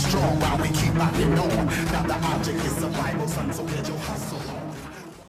strong while we keep rocking on. Now the object is survival, son, so get your hustle on.